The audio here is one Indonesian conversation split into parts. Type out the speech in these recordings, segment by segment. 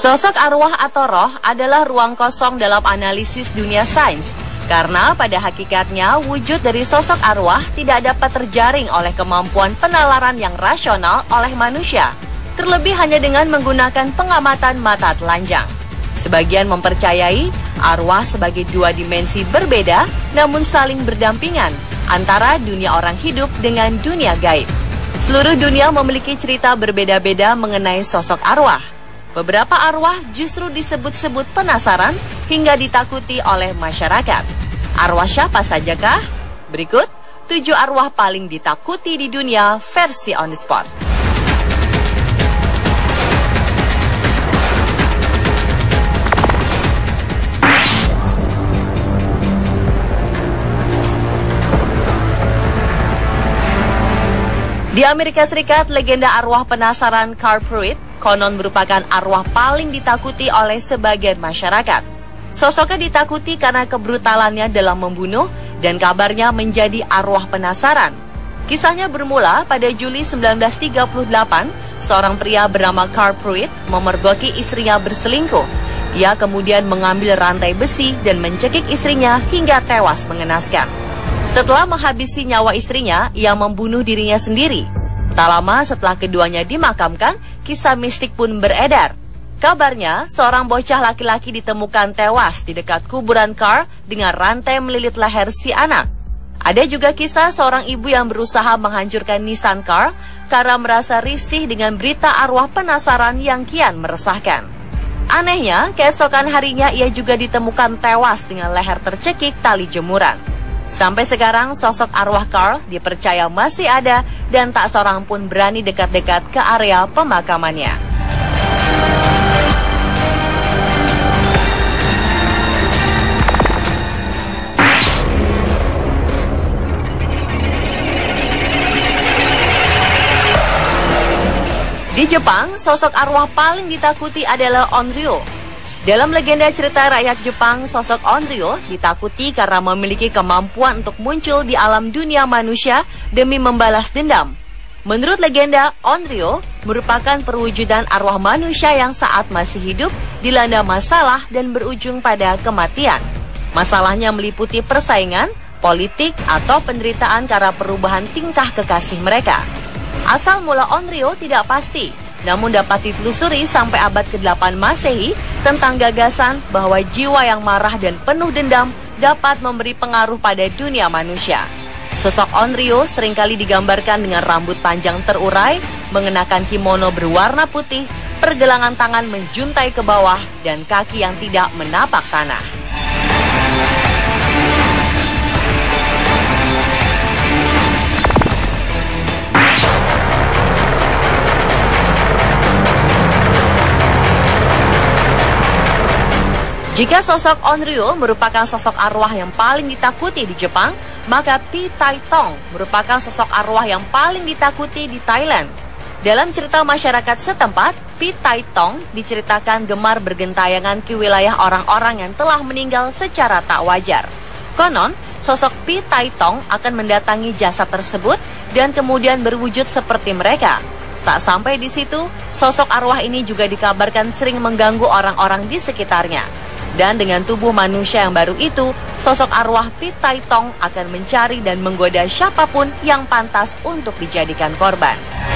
Sosok arwah atau roh adalah ruang kosong dalam analisis dunia sains, karena pada hakikatnya wujud dari sosok arwah tidak dapat terjaring oleh kemampuan penalaran yang rasional oleh manusia, terlebih hanya dengan menggunakan pengamatan mata telanjang. Sebagian mempercayai arwah sebagai dua dimensi berbeda namun saling berdampingan antara dunia orang hidup dengan dunia gaib. Seluruh dunia memiliki cerita berbeda-beda mengenai sosok arwah. Beberapa arwah justru disebut-sebut penasaran hingga ditakuti oleh masyarakat. Arwah siapa sajakah? Berikut 7 arwah paling ditakuti di dunia versi on the spot. Di Amerika Serikat, legenda arwah penasaran Carl Pruitt konon merupakan arwah paling ditakuti oleh sebagian masyarakat. Sosoknya ditakuti karena kebrutalannya dalam membunuh dan kabarnya menjadi arwah penasaran. Kisahnya bermula pada Juli 1938, seorang pria bernama Carl Pruitt memergoki istrinya berselingkuh. Ia kemudian mengambil rantai besi dan mencekik istrinya hingga tewas mengenaskan. Setelah menghabisi nyawa istrinya, ia membunuh dirinya sendiri. Tak lama setelah keduanya dimakamkan, kisah mistik pun beredar. Kabarnya, seorang bocah laki-laki ditemukan tewas di dekat kuburan Carl dengan rantai melilit leher si anak. Ada juga kisah seorang ibu yang berusaha menghancurkan nisan Carl karena merasa risih dengan berita arwah penasaran yang kian meresahkan. Anehnya, keesokan harinya ia juga ditemukan tewas dengan leher tercekik tali jemuran. Sampai sekarang sosok arwah Carl dipercaya masih ada dan tak seorang pun berani dekat-dekat ke area pemakamannya. Di Jepang, sosok arwah paling ditakuti adalah Onryo. Dalam legenda cerita rakyat Jepang, sosok Onryo ditakuti karena memiliki kemampuan untuk muncul di alam dunia manusia demi membalas dendam. Menurut legenda, Onryo merupakan perwujudan arwah manusia yang saat masih hidup dilanda masalah dan berujung pada kematian. Masalahnya meliputi persaingan, politik, atau penderitaan karena perubahan tingkah kekasih mereka. Asal mula Onryo tidak pasti, namun dapat ditelusuri sampai abad ke-8 Masehi tentang gagasan bahwa jiwa yang marah dan penuh dendam dapat memberi pengaruh pada dunia manusia. Sosok Onryo seringkali digambarkan dengan rambut panjang terurai, mengenakan kimono berwarna putih, pergelangan tangan menjuntai ke bawah, dan kaki yang tidak menapak tanah. Jika sosok Onryo merupakan sosok arwah yang paling ditakuti di Jepang, maka Pi Tai Tong merupakan sosok arwah yang paling ditakuti di Thailand. Dalam cerita masyarakat setempat, Pi Tai Tong diceritakan gemar bergentayangan ke wilayah orang-orang yang telah meninggal secara tak wajar. Konon, sosok Pi Tai Tong akan mendatangi jasad tersebut dan kemudian berwujud seperti mereka. Tak sampai di situ, sosok arwah ini juga dikabarkan sering mengganggu orang-orang di sekitarnya. Dan dengan tubuh manusia yang baru itu, sosok arwah Pi Tai Tong akan mencari dan menggoda siapapun yang pantas untuk dijadikan korban.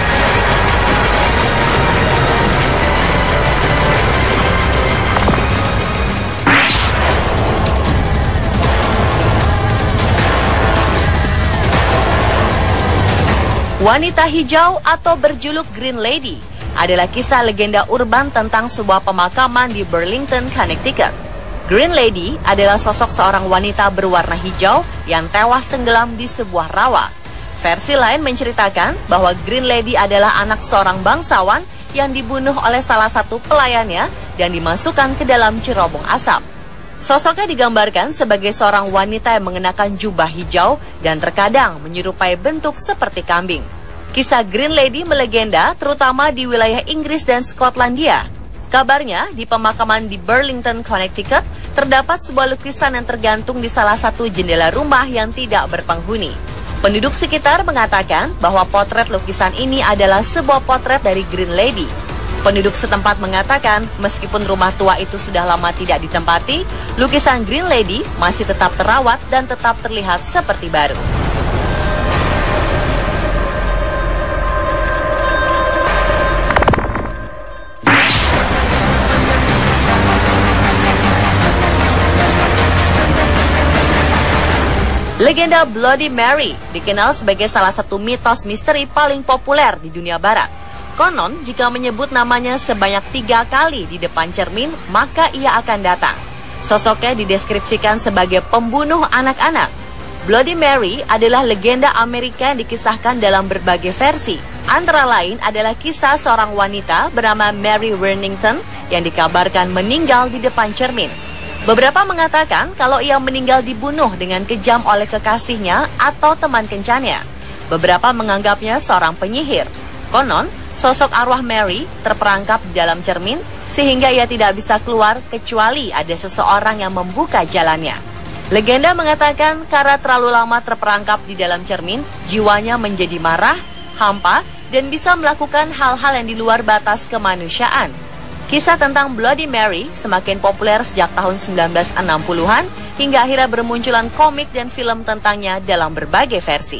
Wanita hijau atau berjuluk Green Lady adalah kisah legenda urban tentang sebuah pemakaman di Burlington, Connecticut. Green Lady adalah sosok seorang wanita berwarna hijau yang tewas tenggelam di sebuah rawa. Versi lain menceritakan bahwa Green Lady adalah anak seorang bangsawan yang dibunuh oleh salah satu pelayannya dan dimasukkan ke dalam cerobong asap. Sosoknya digambarkan sebagai seorang wanita yang mengenakan jubah hijau dan terkadang menyerupai bentuk seperti kambing. Kisah Green Lady melegenda terutama di wilayah Inggris dan Skotlandia. Kabarnya, di pemakaman di Burlington, Connecticut, terdapat sebuah lukisan yang tergantung di salah satu jendela rumah yang tidak berpenghuni. Penduduk sekitar mengatakan bahwa potret lukisan ini adalah sebuah potret dari Green Lady. Penduduk setempat mengatakan meskipun rumah tua itu sudah lama tidak ditempati, lukisan Green Lady masih tetap terawat dan tetap terlihat seperti baru. Legenda Bloody Mary dikenal sebagai salah satu mitos misteri paling populer di dunia barat. Konon, jika menyebut namanya sebanyak 3 kali di depan cermin, maka ia akan datang. Sosoknya dideskripsikan sebagai pembunuh anak-anak. Bloody Mary adalah legenda Amerika yang dikisahkan dalam berbagai versi. Antara lain adalah kisah seorang wanita bernama Mary Worthington yang dikabarkan meninggal di depan cermin. Beberapa mengatakan kalau ia meninggal dibunuh dengan kejam oleh kekasihnya atau teman kencannya. Beberapa menganggapnya seorang penyihir. Konon, sosok arwah Mary terperangkap di dalam cermin sehingga ia tidak bisa keluar kecuali ada seseorang yang membuka jalannya. Legenda mengatakan karena terlalu lama terperangkap di dalam cermin, jiwanya menjadi marah, hampa, dan bisa melakukan hal-hal yang di luar batas kemanusiaan. Kisah tentang Bloody Mary semakin populer sejak tahun 1960-an hingga akhirnya bermunculan komik dan film tentangnya dalam berbagai versi.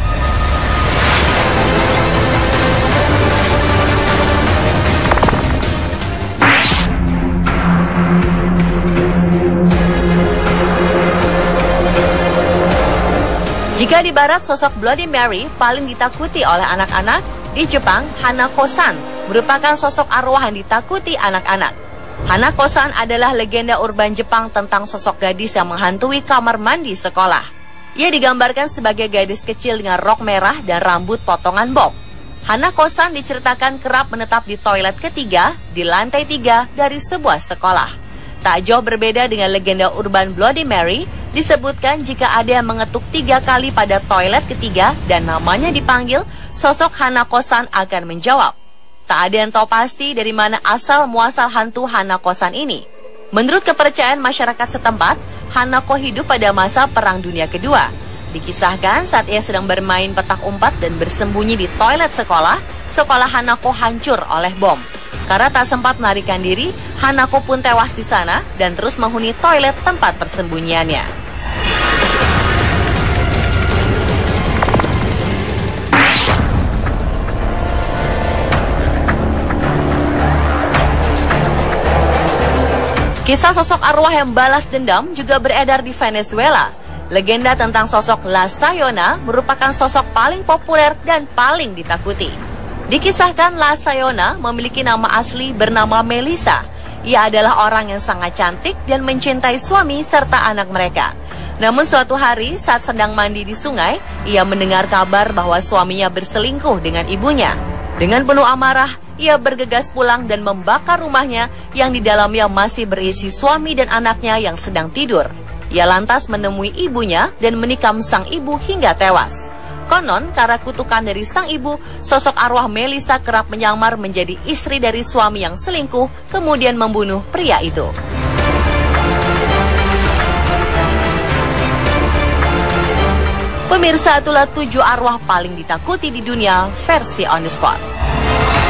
Jika di barat sosok Bloody Mary paling ditakuti oleh anak-anak, di Jepang Hanako-san merupakan sosok arwah yang ditakuti anak-anak. Hanako-san adalah legenda urban Jepang tentang sosok gadis yang menghantui kamar mandi sekolah. Ia digambarkan sebagai gadis kecil dengan rok merah dan rambut potongan bob. Hanako-san diceritakan kerap menetap di toilet ketiga di lantai 3 dari sebuah sekolah. Tak jauh berbeda dengan legenda urban Bloody Mary, disebutkan jika ada yang mengetuk 3 kali pada toilet ketiga dan namanya dipanggil, sosok Hanako-san akan menjawab. Tak ada yang tahu pasti dari mana asal muasal hantu Hanako-san ini. Menurut kepercayaan masyarakat setempat, Hanako hidup pada masa Perang Dunia Kedua. Dikisahkan saat ia sedang bermain petak umpet dan bersembunyi di toilet sekolah, sekolah Hanako hancur oleh bom. Karena tak sempat melarikan diri, Hanako pun tewas di sana dan terus menghuni toilet tempat persembunyiannya. Kisah sosok arwah yang balas dendam juga beredar di Venezuela. Legenda tentang sosok La Sayona merupakan sosok paling populer dan paling ditakuti. Dikisahkan La Sayona memiliki nama asli bernama Melissa. Ia adalah orang yang sangat cantik dan mencintai suami serta anak mereka. Namun suatu hari saat sedang mandi di sungai, ia mendengar kabar bahwa suaminya berselingkuh dengan ibunya. Dengan penuh amarah, ia bergegas pulang dan membakar rumahnya yang di dalamnya masih berisi suami dan anaknya yang sedang tidur. Ia lantas menemui ibunya dan menikam sang ibu hingga tewas. Konon, karena kutukan dari sang ibu, sosok arwah Melissa kerap menyamar menjadi istri dari suami yang selingkuh, kemudian membunuh pria itu. Pemirsa, itulah 7 arwah paling ditakuti di dunia versi On The Spot.